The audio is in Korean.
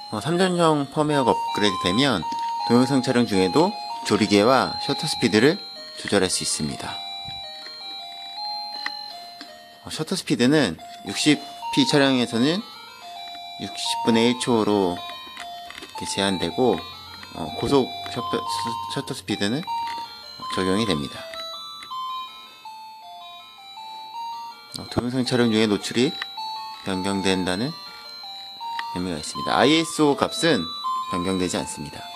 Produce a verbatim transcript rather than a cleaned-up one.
어, 삼 전용 펌웨어가 업그레이드 되면 동영상 촬영 중에도 조리개와 셔터 스피드를 조절할 수 있습니다. 어, 셔터 스피드는 육십 피 촬영에서는 육십분의 일 초로 이렇게 제한되고, 어, 고속 셔터, 셔터 스피드는 적용이 됩니다. 어, 동영상 촬영 중에 노출이 변경된다는 의미가 있습니다. 아이에스오 값은 변경되지 않습니다.